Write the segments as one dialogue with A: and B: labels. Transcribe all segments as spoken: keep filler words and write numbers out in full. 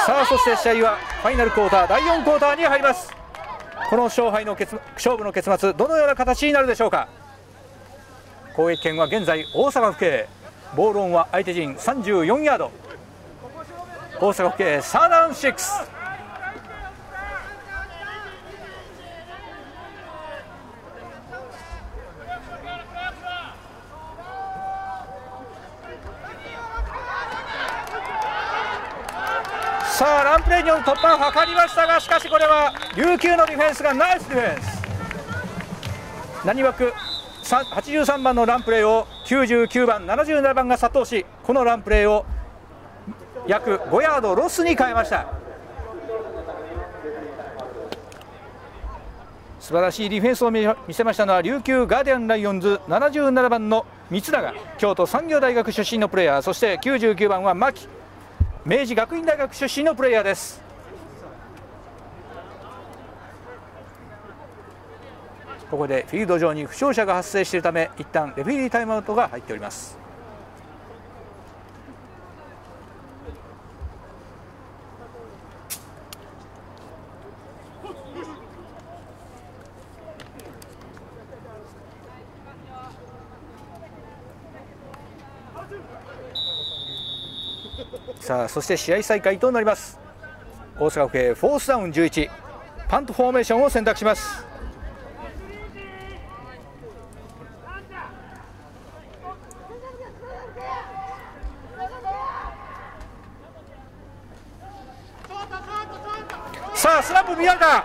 A: さあそして試合はファイナルクォーターだいよんクォーターに入ります。この勝敗の結勝負の結末どのような形になるでしょうか。攻撃権は現在大阪府警、ボールオンは相手陣さんじゅうよんヤード、大阪府警サーダウンシックス。さあランプレーによる突破を図りましたが、しかしこれは琉球のディフェンスがナイスディフェンス。何枠はちじゅうさんばんのランプレーをきゅうじゅうきゅうばんななじゅうななばんが殺到し、このランプレーを約ごヤードロスに変えました。素晴らしいディフェンスを見せましたのは琉球ガーディアンライオンズななじゅうななばんの三永、京都産業大学出身のプレーヤー、そしてきゅうじゅうきゅうばんは牧、明治学院大学出身のプレーヤーです。ここでフィールド上に負傷者が発生しているため、一旦レフェリータイムアウトが入っております。さあそして試合再開となります。大阪府警フォースダウンじゅういち、パントフォーメーションを選択します。さあスランプ見られた。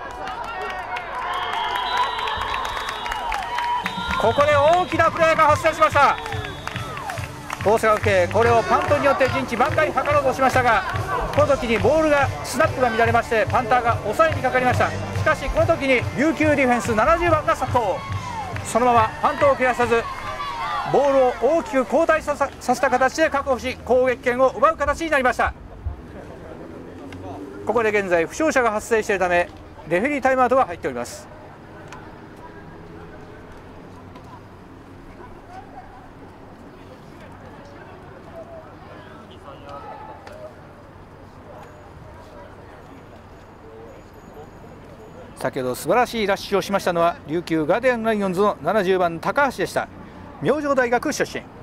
A: ここで大きなプレーが発生しました。大阪府警これをパントによって陣地挽回図ろうとしましたが、この時にボールがスナップが乱れまして、パンターが抑えにかかりました。しかしこの時に琉球ディフェンスななじゅうばんが殺到、そのままパントを蹴らさずボールを大きく後退させた形で確保し、攻撃権を奪う形になりました。ここで現在負傷者が発生しているためレフェリータイムアウトが入っております。先ほど素晴らしいラッシュをしましたのは琉球ガーディアンライオンズのななじゅうばん高橋でした。明星大学出身。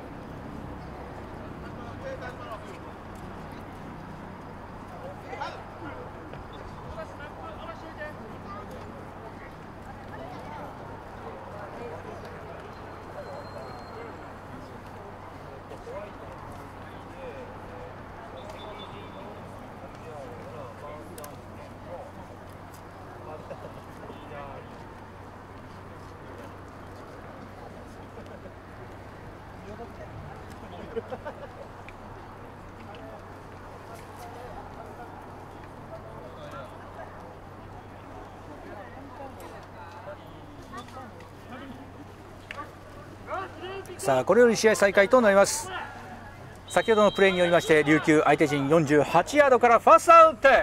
A: さあこれより試合再開となります。先ほどのプレーによりまして琉球相手陣よんじゅうはちヤードからファーストダウン点。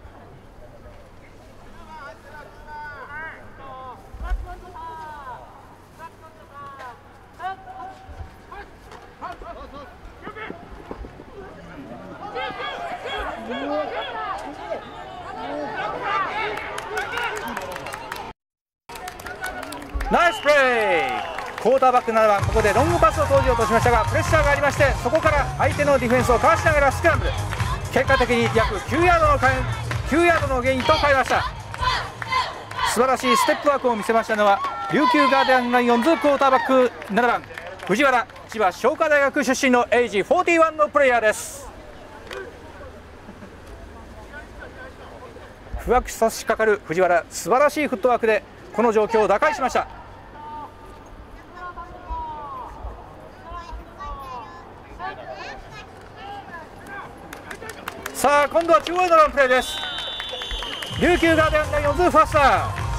A: ナイスプレー。クォーターバックならばここでロングパスを投じようとしましたが、プレッシャーがありまして、そこから相手のディフェンスをかわしながらスクランブル、結果的に約きゅうヤードのきゅうヤードのゲインと変えました。素晴らしいステップワークを見せましたのは琉球ガーディアンライオンズクォーターバックななばん藤原、千葉商科大学出身のエイジよんじゅういちのプレイヤーです。不惑差し掛かる藤原、素晴らしいフットワークでこの状況を打開しました。さあ今度は中央へのランプレーです。琉球ガーディアンライオンズファースタ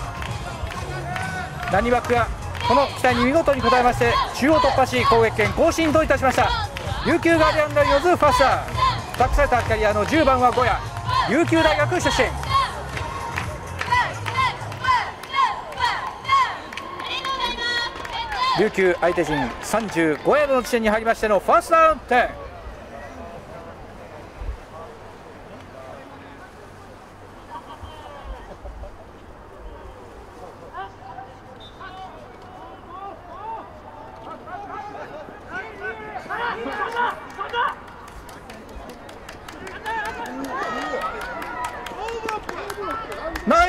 A: ー、ランニバックがこの期待に見事に応えまして中央突破し攻撃権更新といたしました。琉球ガーディアンライオンズファースター、託されたキャリアのじゅうばんは小谷、琉球大学出身。琉球相手陣さんじゅうごヤードの地点に入りましてのファーストダウン点。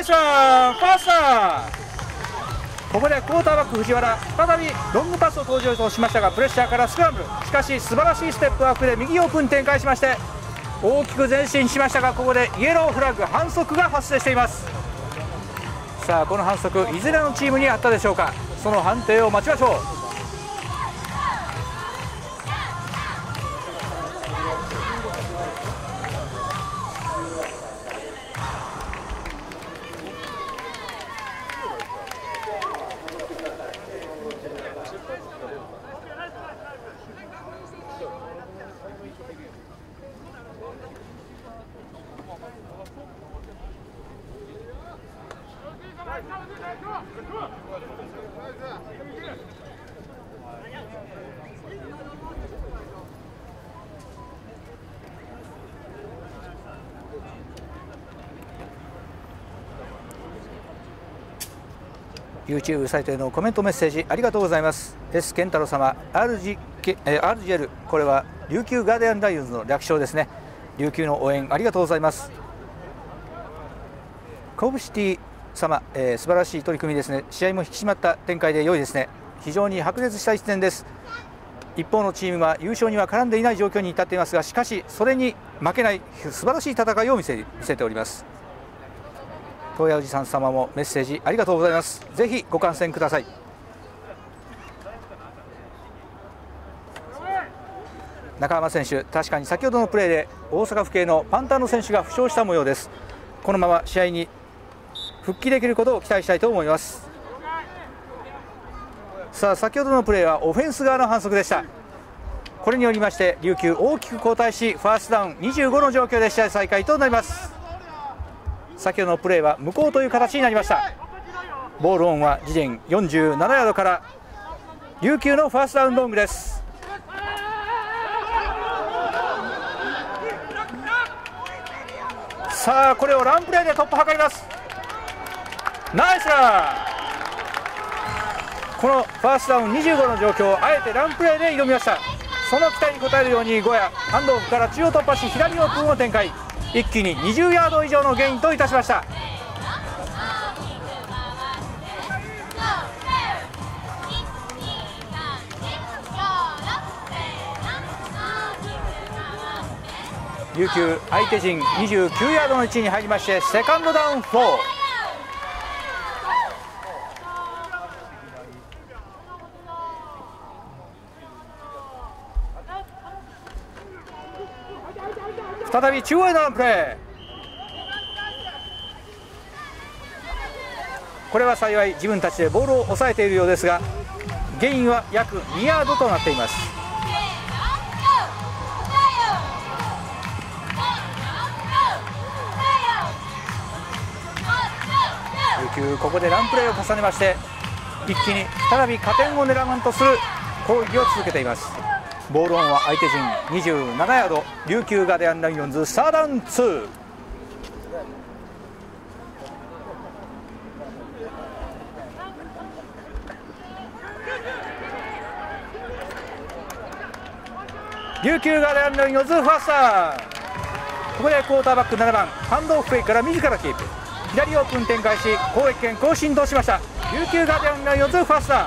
A: イスランファースター。ここでクォーターバック藤原再びロングパスを登場としましたがプレッシャーからスクランブル、しかし素晴らしいステップワークで右オープン展開しまして大きく前進しましたがここでイエローフラッグ反則が発生しています。さあこの反則いずれのチームにあったでしょうか。その判定を待ちましょう。YouTube サイトへのコメントメッセージありがとうございます。 S 健太郎様 アールジーエル、 これは琉球ガーディアンライオンズの略称ですね。琉球の応援ありがとうございます。コブシティ様、えー、素晴らしい取り組みですね。試合も引き締まった展開で良いですね。非常に白熱した一戦です。一方のチームは優勝には絡んでいない状況に至っていますが、しかしそれに負けない素晴らしい戦いを見せ、見せております。東谷おじさん様もメッセージありがとうございます。ぜひご観戦ください。中浜選手、確かに先ほどのプレーで大阪府警のパンターの選手が負傷した模様です。このまま試合に復帰できることを期待したいと思います。さあ先ほどのプレーはオフェンス側の反則でした。これによりまして琉球大きく後退しファーストダウンにじゅうごの状況で試合再開となります。先ほどのプレーは無効という形になりました。ボールオンは自陣よんじゅうななヤードから琉球のファーストダウンロングです。さあこれをランプレーで突破を図ります。ナイスラン。このファーストダウンにじゅうごの状況をあえてランプレーで挑みました。その期待に応えるようにゴヤハンドオフから中央突破し左オープンを展開、一気ににじゅうヤード以上のゲインといたしました。琉球相手陣にじゅうきゅうヤードの位置に入りましてセカンドダウンよん。再び中央へのプレー、これは幸い自分たちでボールを抑えているようですがゲインは約にヤードとなっています。琉球ここでランプレーを重ねまして一気に再び加点を狙わんとする攻撃を続けています。ボールオンは相手陣にじゅうななヤード、琉球ガーディアンライオンズサーダウンに。琉球ガーディアンライオンズファースター。ここでクォーターバックななばんハンドオフフェイから自らキープ、左オープン展開し攻撃権更新としました。琉球ガーディアンライオンズファースター。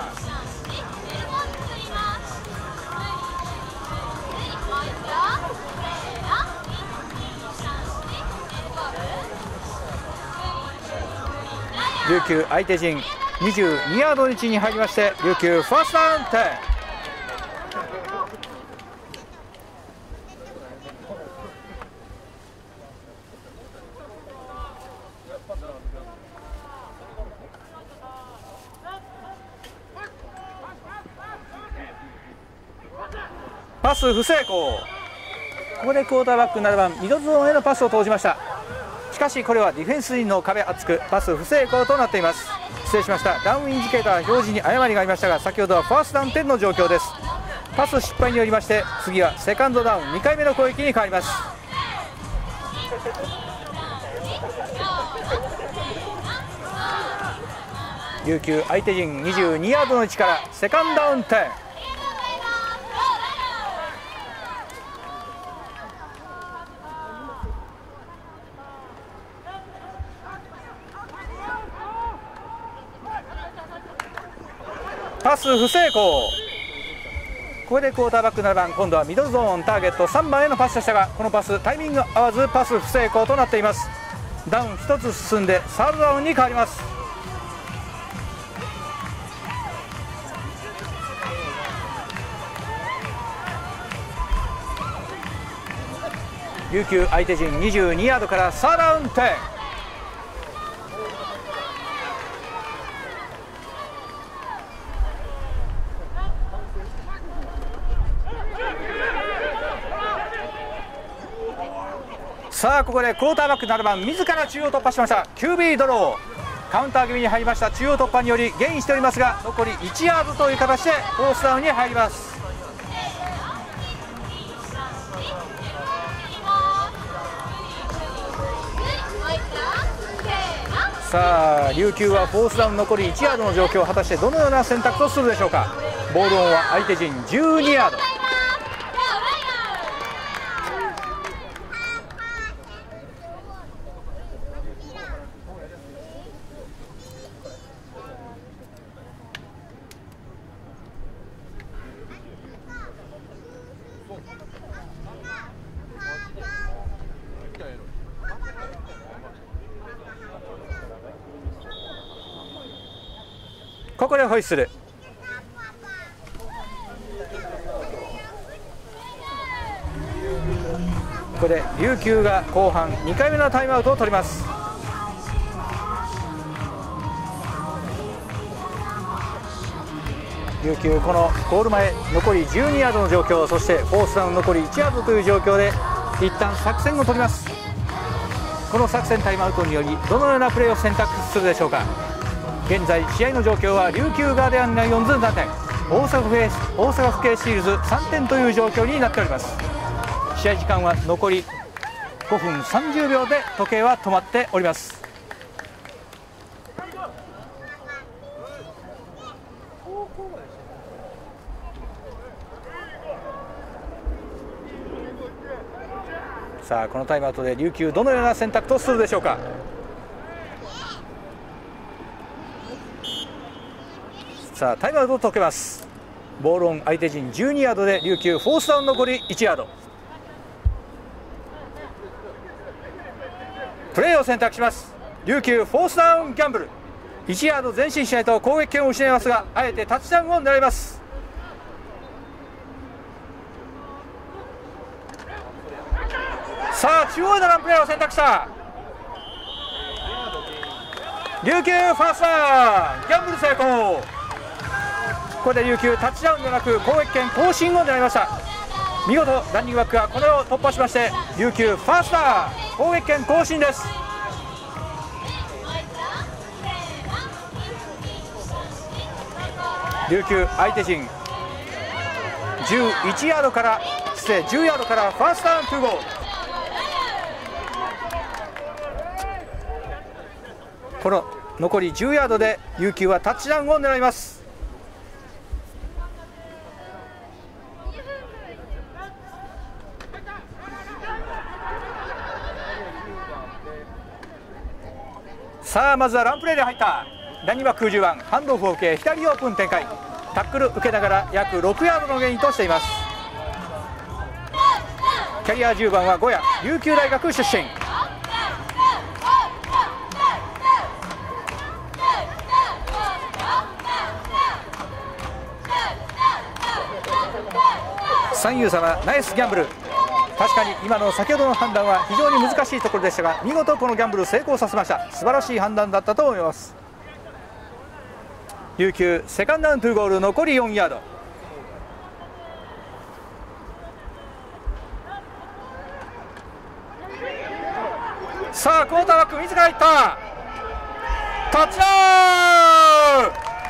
A: 琉球相手陣にじゅうにヤードの位置に入りまして琉球ファーストダウンじゅう。パス不成功。ここでクォーターバックななばんミドルゾーンへのパスを投じました。しかしこれはディフェンス陣の壁厚くパス不成功となっています。失礼しました。ダウンインジケーター表示に誤りがありましたが先ほどはファーストダウンじゅうの状況です。パス失敗によりまして次はセカンドダウンにかいめの攻撃に変わります。琉球相手陣にじゅうにヤードの位置からセカンドダウンじゅう。 パス不成功。ここでクォーターバックななばん、今度はミドルゾーンターゲットさんばんへのパスでしたが、このパスタイミング合わずパス不成功となっています。ダウンひとつ進んでサードダウンに変わります。琉球相手陣にじゅうにヤードからサードダウンテン。さあここでクォーターバックななばん自ら中央突破しました。 キュービー ドロー、カウンター気味に入りました。中央突破によりゲインしておりますが、残りいちヤードという形でフォースダウンに入ります。さあ琉球はフォースダウン残りいちヤードの状況、果たしてどのような選択とするでしょうか。ボールオンは相手陣じゅうにヤード。ここでホイッスル。ここで琉球が後半にかいめのタイムアウトを取ります。琉球このゴール前残りじゅうにヤードの状況、そしてフォースダウン残りいちヤードという状況で一旦作戦を取ります。この作戦タイムアウトによりどのようなプレーを選択するでしょうか。現在試合の状況は琉球ガーディアンライオンズななてん、大阪府警大阪府警シールズさんてんという状況になっております。試合時間は残りごふんさんじゅうびょうで時計は止まっております。さあこのタイムアウトで琉球どのような選択とするでしょうか。さあタイムアウトを解けます。ボールオン相手陣じゅうにヤードで琉球フォースダウン残りいちヤード。プレーを選択します。琉球フォースダウンギャンブル、いちヤード前進しないと攻撃権を失いますが、あえてタッチダウンを狙います。さあ中央でランプレーを選択した。琉球ファーストダウンギャンブル成功。ここで琉球タッチダウンではなく攻撃権更新を狙いました。見事ランニングバックがこれを突破しまして、琉球ファーストダウン攻撃権更新です。琉球相手陣じゅういちヤードから失礼じゅうヤードからファーストダウンツーゴール。この残りじゅうヤードで琉球はタッチダウンを狙います。さあまずはランプレーで入ったランニングバックじゅうばん、ハンドオフを受け左オープン展開、タックル受けながら約ろくヤードのゲインとしています。キャリアじゅうばんはゴヤ、琉球大学出身。三遊様ナイスギャンブル。確かに今の先ほどの判断は非常に難しいところでしたが、見事このギャンブル成功させました。素晴らしい判断だったと思います。琉球セカンドダウントゥーゴール残りよんヤード。さあクォーターバック自ら入った。タッチダウン。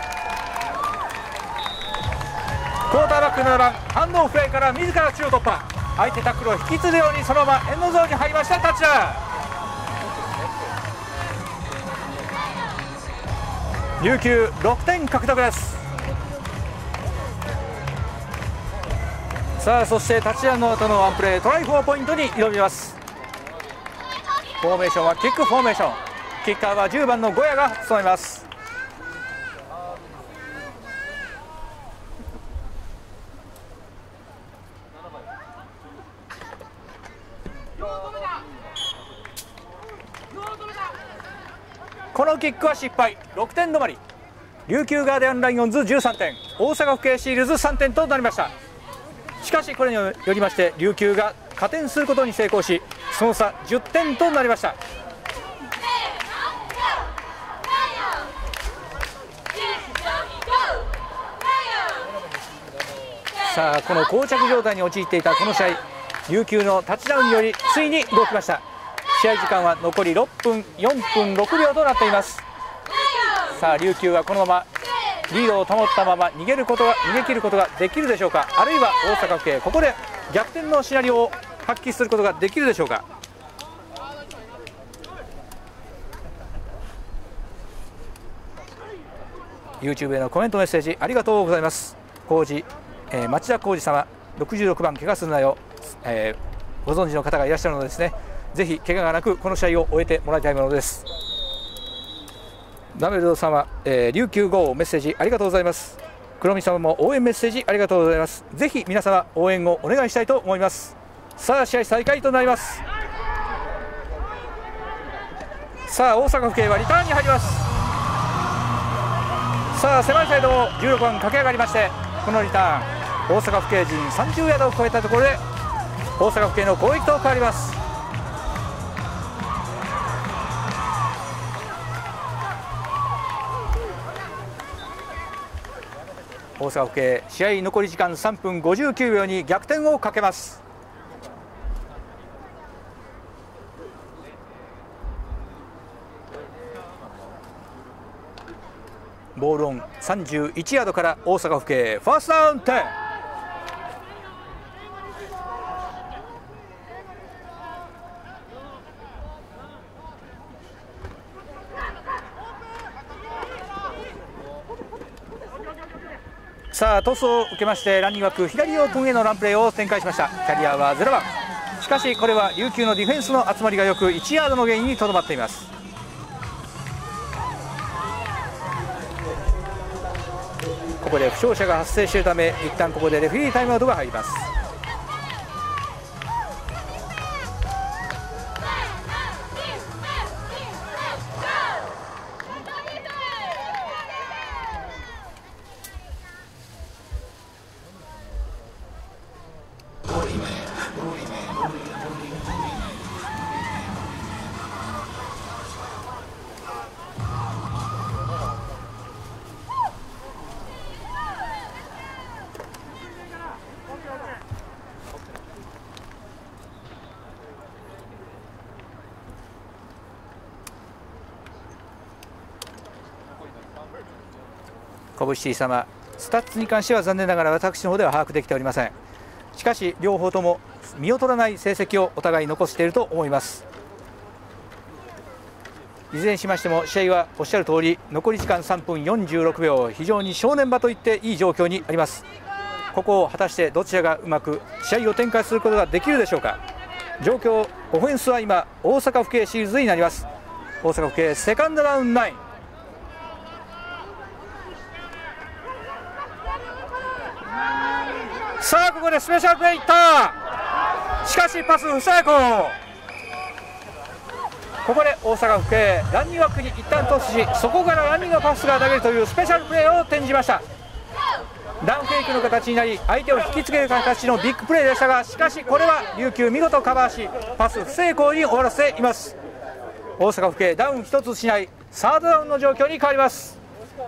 A: クォーターバックななばんハンドオフプレーから自ら中央突破、相手タックルを引き継ぐようにそのままエンドゾーンに入りました。タッチダウン。琉球ろくてん獲得です。さあそしてタッチダウンの後のワンプレートライフォーポイントに挑みます。フォーメーションはキックフォーメーション、キッカーはじゅうばんのゴヤが務めます。 このキックは失敗、ろくてん止まり。琉球ガーディアンライオンズじゅうさんてん、大阪府警シールズさんてんとなりました。しかしこれによりまして琉球が加点することに成功し、その差じゅってんとなりました。さあこの膠着状態に陥っていたこの試合、琉球のタッチダウンによりついに動きました。試合時間は残りろっぷんよんぷんろくびょうとなっています。さあ琉球はこのままリードを保ったまま逃げることが逃げ切ることができるでしょうか、あるいは大阪府警ここで逆転のシナリオを発揮することができるでしょうか。YouTube へのコメントメッセージありがとうございます。浩二、えー、町田浩二様、ろくじゅうろくばん怪我するなよ、えー、ご存知の方がいらっしゃるのでですね、ぜひ怪我がなくこの試合を終えてもらいたいものです。ダメルド様、えー、琉球ゴーメッセージありがとうございます。黒見様も応援メッセージありがとうございます。ぜひ皆様応援をお願いしたいと思います。さあ試合再開となります。さあ大阪府警はリターンに入ります。さあ狭いサイドをじゅうろくばん駆け上がりまして、このリターン大阪府警陣さんじゅうヤードを超えたところで大阪府警の攻撃と変わります。大阪府警試合残り時間さんぷんごじゅうきゅうびょうに逆転をかけます。ボールオンさんじゅういちヤードから大阪府警ファーストダウンテン。さあトスを受けましてランニング枠左オープンへのランプレーを展開しました。キャリアはゼロばん。しかしこれは琉球のディフェンスの集まりがよくいちヤードのゲインにとどまっています。ここで負傷者が発生しているため一旦ここでレフェリータイムアウトが入ります。コブシティ様、スタッツに関しては残念ながら私の方では把握できておりません。しかし両方とも見劣らない成績をお互い残していると思います。いずれにしましても試合はおっしゃる通り残り時間さんぷんよんじゅうろくびょう、非常に正念場といっていい状況にあります。ここを果たしてどちらがうまく試合を展開することができるでしょうか。状況オフェンスは今大阪府警シリーズになります。大阪府警セカンドダウンナイン。さあここでスペシャルプレーいった。しかしパス不成功。ここで大阪府警ランニング枠に一旦突し、そこからランニングパスが投げるというスペシャルプレーを展示しました。ダウンフェイクの形になり相手を引きつける形のビッグプレーでしたが、しかしこれは琉球見事カバーしパス不成功に終わらせています。大阪府警ダウン一つしないサードダウンの状況に変わります。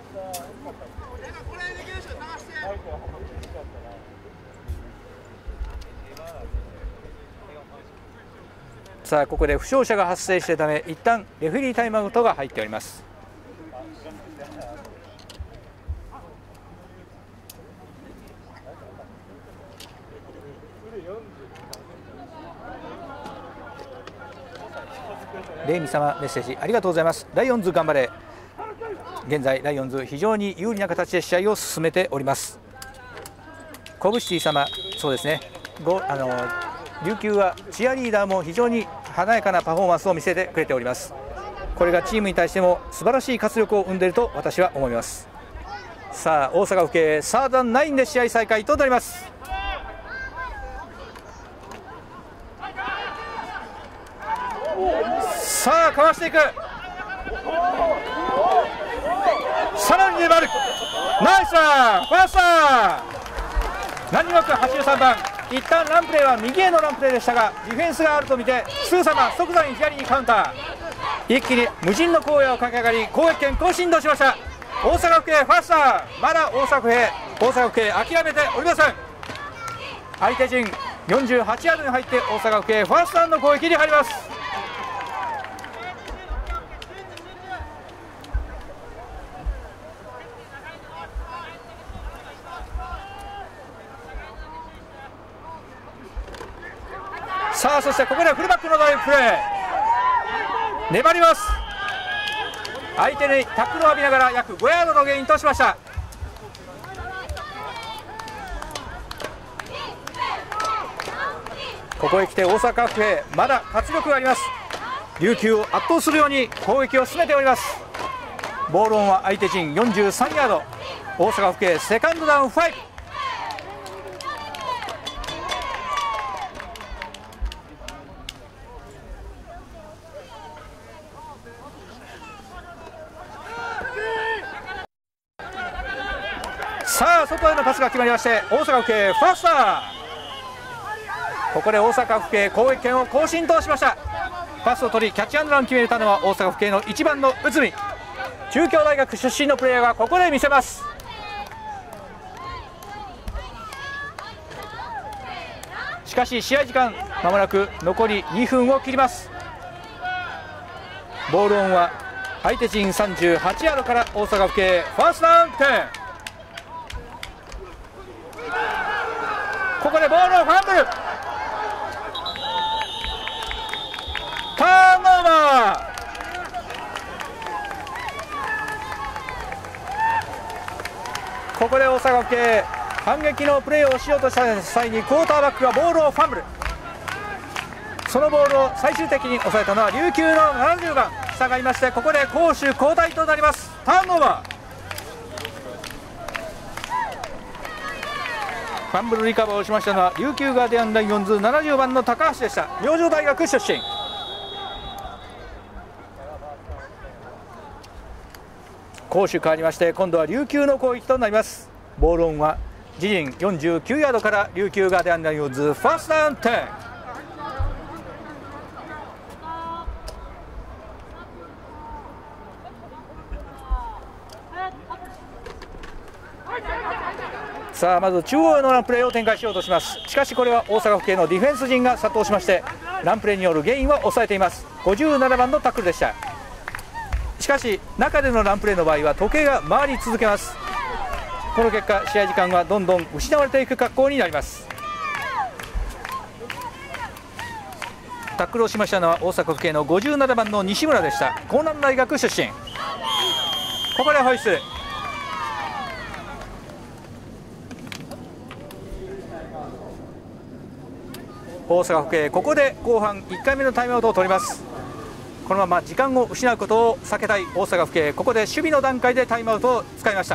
A: さあここで負傷者が発生しているため一旦レフェリータイムアウトが入っております。レイミ様メッセージありがとうございます。ライオンズ頑張れ。現在ライオンズ非常に有利な形で試合を進めております。コブシティ様、そうですね、ごあの琉球はチアリーダーも非常に華やかなパフォーマンスを見せてくれております。これがチームに対しても素晴らしい活力を生んでいると私は思います。さあ大阪府警サードダウンナインで試合再開となります。さあかわしていく。 さらに粘る。ナイスラン、ファーストラン。ランニングバックはちじゅうさんばん、一旦ランプレーは右へのランプレーでしたが、ディフェンスがあると見てすぐさま即座に左にカウンター。一気に無人の荒野を駆け上がり、攻撃権更新としました。大阪府警ファーストラン。まだ大阪府警大阪府警諦めておりません。相手陣よんじゅうはちヤードに入って大阪府警ファーストランの攻撃に入ります。さあ、そしてここでフルバックのダイブプレー、粘ります。相手にタックルを浴びながら約ごヤードのゲインとしました。ここへ来て大阪府警まだ活力があります。琉球を圧倒するように攻撃を進めております。ボールオンは相手陣よんじゅうさんヤード、大阪府警セカンドダウンファイブ。さあ、外へのパスが決まりまして、大阪府警ファーストラン。ここで大阪府警攻撃権を更新としました。パスを取りキャッチアンドランを決めたのは大阪府警のいちばんの内海。中京大学出身のプレーヤーがここで見せます。しかし試合時間まもなく残りにふんを切ります。ボールオンは相手陣さんじゅうはちヤードから大阪府警ファーストダウンテン。ここでボールをファンブル、ターンオーバー。ここで大阪府警反撃のプレーをしようとした際にクォーターバックがボールをファンブル。そのボールを最終的に抑えたのは琉球のななじゅうばん。したがいましてここで攻守交代となります。ターンオーバー。ファンブルリカバーをしましたのは琉球ガーディアンライオンズななじゅうばんの高橋でした。明星大学出身。攻守変わりまして今度は琉球の攻撃となります。ボールオンは自陣よんじゅうきゅうヤードから琉球ガーディアンライオンズファーストダウンテン。さあ、まず中央へのランプレーを展開しようとします。しかしこれは大阪府警のディフェンス陣が殺到しましてランプレーによるゲインは抑えています。ごじゅうななばんのタックルでした。しかし中でのランプレーの場合は時計が回り続けます。この結果試合時間はどんどん失われていく格好になります。タックルをしましたのは大阪府警のごじゅうななばんの西村でした。江南大学出身。ここでホイッスル。大阪府警ここで後半いっかいめのタイムアウトを取ります。このまま時間を失うことを避けたい大阪府警、ここで守備の段階でタイムアウトを使いました。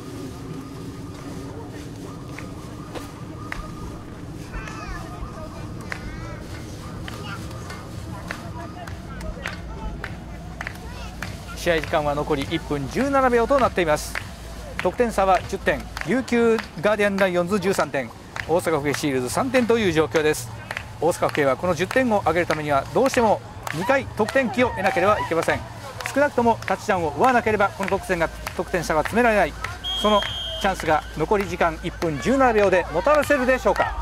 A: 試合時間は残りいっぷんじゅうななびょうとなっています。得点差はじゅってん、琉球ガーディアンライオンズじゅうさんてん、大阪府警シールズさんてんという状況です。大阪府警はこのじゅってんを上げるためにはどうしてもにかい得点機を得なければいけません。少なくともタッチダウンを奪わなければこの得点が得点差が詰められない、そのチャンスが残り時間いっぷんじゅうななびょうでもたらせるでしょうか。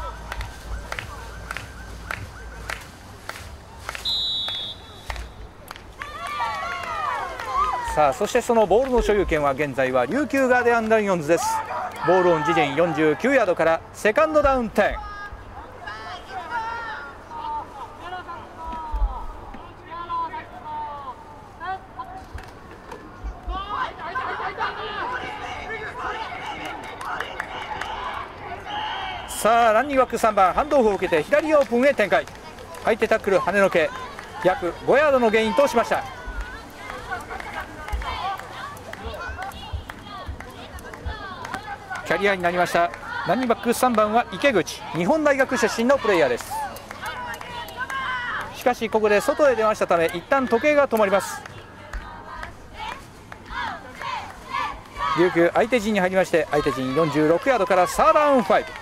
A: さあ、そしてそのボールの所有権は現在は琉球ガーディアンライオンズです。ボールオン自陣よんじゅうきゅうヤードからセカンドダウンテン。さあ、ランニングバックさんばんハンドオフを受けて左オープンへ展開。相手タックル跳ねのけ約ごヤードのゲインとしました。キャリアになりました。ランニングバックさんばんは池口、日本大学出身のプレイヤーです。しかしここで外へ出ましたため一旦時計が止まります。 琉球相手陣に入りまして、相手陣よんじゅうろくヤードからサードダウンファイブ。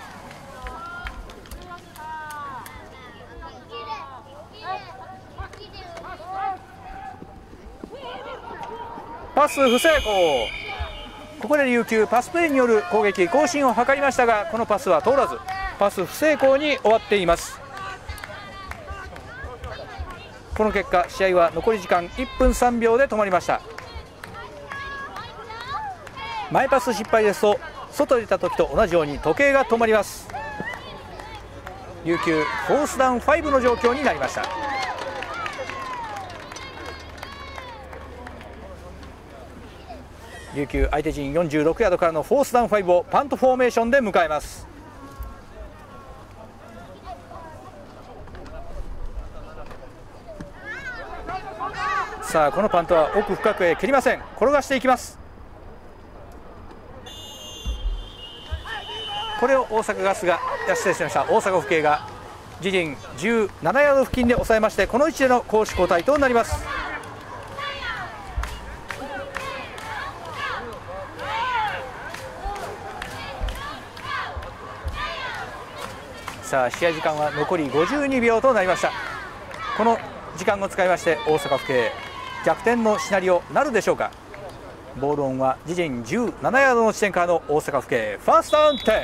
A: パス不成功。ここで琉球パスプレーによる攻撃更新を図りましたが、このパスは通らずパス不成功に終わっています。この結果、試合は残り時間いっぷんさんびょうで止まりました。前パス失敗ですと外に出た時と同じように時計が止まります。琉球フォースダウンファイブの状況になりました。琉球相手陣よんじゅうろくヤードからのフォースダウンファイブをパントフォーメーションで迎えます。さあこのパントは奥深くへ蹴りません。転がしていきます。これを大阪ガスが失礼しました大阪府警が自陣じゅうななヤード付近で抑えまして、この位置での攻守交代となります。さあ試合時間は残りごじゅうにびょうとなりました。この時間を使いまして大阪府警逆転のシナリオなるでしょうか。ボールオンは自陣じゅうななヤードの地点からの大阪府警ファーストダウンじゅう。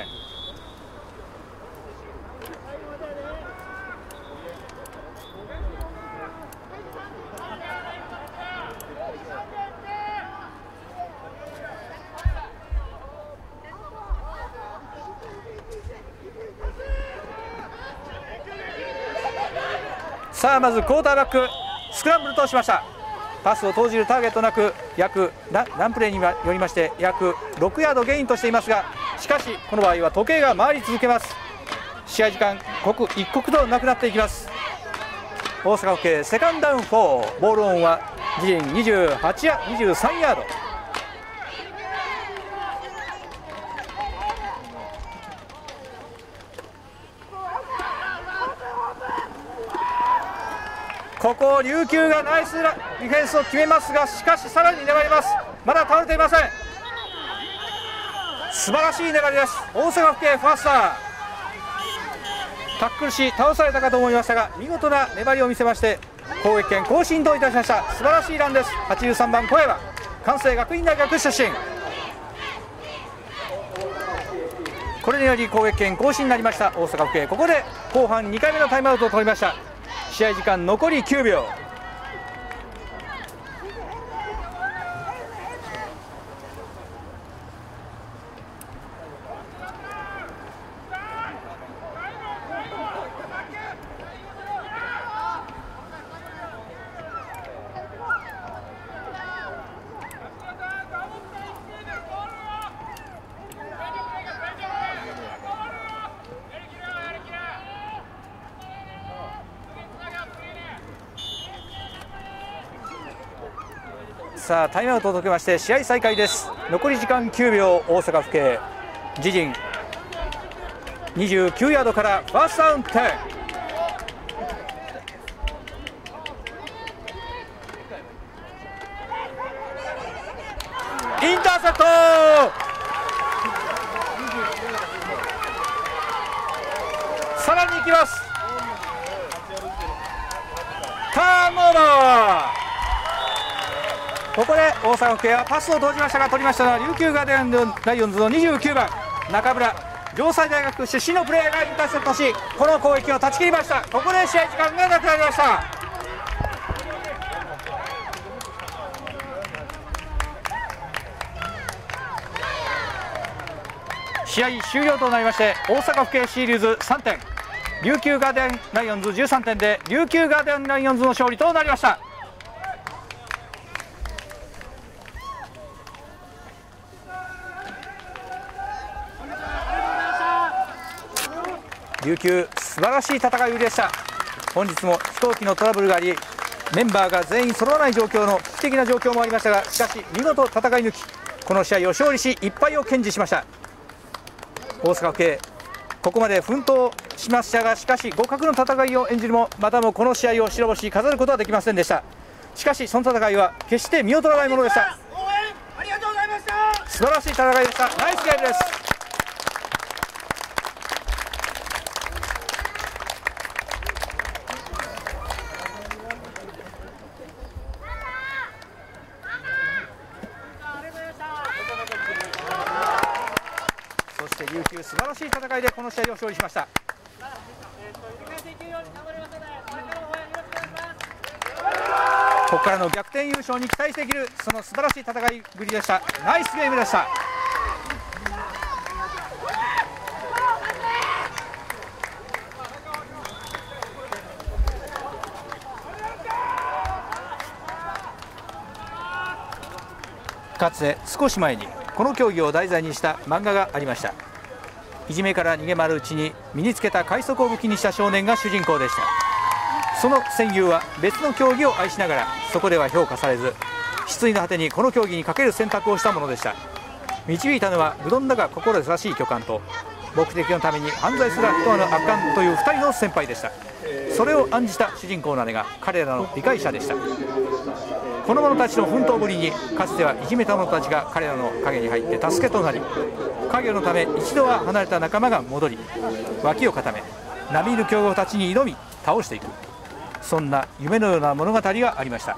A: さあまずクォーターバックスクランブルとしました。パスを投じるターゲットなく約ランプレーによりまして約ろくヤードゲインとしていますが、しかしこの場合は時計が回り続けます。試合時間刻一刻となくなっていきます。大阪府警セカンドダウンフォー、ボールオンは自陣にじゅうはちヤにじゅうさんヤード。ここを琉球がナイスディフェンスを決めますが、しかしさらに粘ります。まだ倒れていません。素晴らしい粘りです。大阪府警ファースタータックルし倒されたかと思いましたが、見事な粘りを見せまして攻撃権更新といたしました。素晴らしいランです。はちじゅうさんばん小山、関西学院大学出身。これにより攻撃権更新になりました大阪府警。ここで後半にかいめのタイムアウトを取りました。試合時間残りきゅうびょう。さあタイムアウトを解けまして試合再開です。残り時間きゅうびょう。大阪府警自陣にじゅうきゅうヤードからファーストダウンじゅう。インターセプト、さらに行きます。ターンオーバー。ここで大阪府警はパスを投じましたが、取りましたのは琉球ガーデンライオンズのにじゅうきゅうばん中村、城西大学出身のプレーヤーがインターセプトし、この攻撃を断ち切りました。ここで試合時間がなくなりました。試合終了となりまして、大阪府警シリーズさんてん、琉球ガーデンライオンズじゅうさんてんで琉球ガーデンライオンズの勝利となりました。琉球素晴らしい戦いぶりでした。本日も飛行機のトラブルがあり、メンバーが全員揃わない状況の危機的な状況もありましたが、しかし見事戦い抜き、この試合を勝利しいっぱいを堅持しました。大阪府警ここまで奮闘しましたが、しかし互角の戦いを演じるもまたもこの試合を白星飾ることはできませんでした。しかしその戦いは決して見劣らないものでした。
B: 応援ありがとうございました。
A: 素晴らしい戦いでした。ナイスゲームです。そして琉球、素晴らしい戦いでこの試合を勝利しました。ここからの逆転優勝に期待できる、その素晴らしい戦いぶりでした。ナイスゲームでした。かつて少し前にこの競技を題材にした漫画がありました。いじめから逃げ回るうちに身につけた快速を武器にした少年が主人公でした。その戦友は別の競技を愛しながらそこでは評価されず、失意の果てにこの競技にかける選択をしたものでした。導いたのはうどんだが心優しい巨漢と目的のために犯罪すら人の悪漢というふたりの先輩でした。それを案じた主人公の姉が彼らの理解者でした。この者たちの奮闘ぶりにかつてはいじめた者たちが彼らの影に入って助けとなり、家業のため一度は離れた仲間が戻り、脇を固め並みいる強豪たちに挑み倒していく、そんな夢のような物語がありました。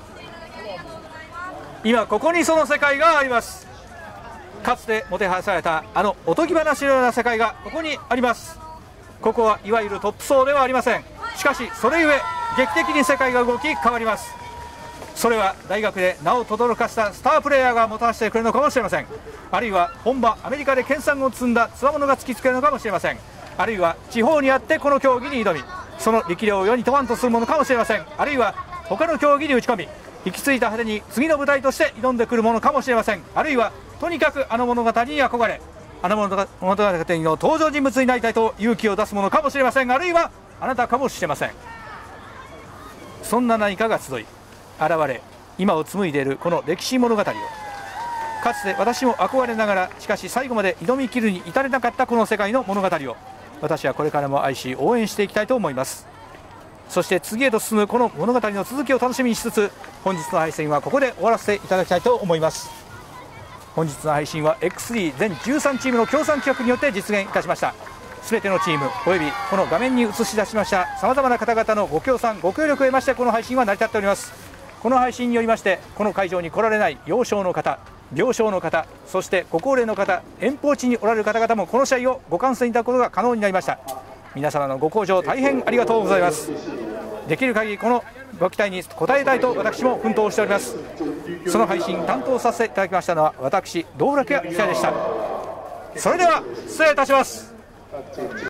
A: 今ここにその世界があります。かつてもてはやされたあのおとぎ話のような世界がここにあります。ここはいわゆるトップ層ではありません。しかしそれゆえ劇的に世界が動き変わります。それは大学で名を轟かせたスタープレーヤーがもたらしてくれるのかもしれません。あるいは本場アメリカで研鑽を積んだつわものが突きつけるのかもしれません。あるいは地方にあってこの競技に挑み、その力量を世に問わんとするものかもしれません。あるいは他の競技に打ち込み、行き着いた果てに次の舞台として挑んでくるものかもしれません。あるいはとにかくあの物語に憧れ、あの物語の登場人物になりたいと勇気を出すものかもしれません。あるいはあなたかもしれません。そんな何かが集い現れ、今を紡いでいるこの歴史物語を、かつて私も憧れながらしかし最後まで挑み切るに至れなかったこの世界の物語を、私はこれからも愛し応援していきたいと思います。そして次へと進むこの物語の続きを楽しみにしつつ、本日の配信はここで終わらせていただきたいと思います。本日の配信は エックススリー 全じゅうさんチームの協賛企画によって実現いたしました。すべてのチームおよびこの画面に映し出しましたさまざまな方々のご協賛ご協力を得まして、この配信は成り立っております。この配信によりまして、この会場に来られない幼少の方、病床の方、そしてご高齢の方、遠方地におられる方々もこの試合をご観戦いただくことが可能になりました。皆様のご向上大変ありがとうございます。できる限りこのご期待に応えたいと私も奮闘しております。その配信担当させていただきましたのは私道楽屋記者でした。それでは失礼いたします。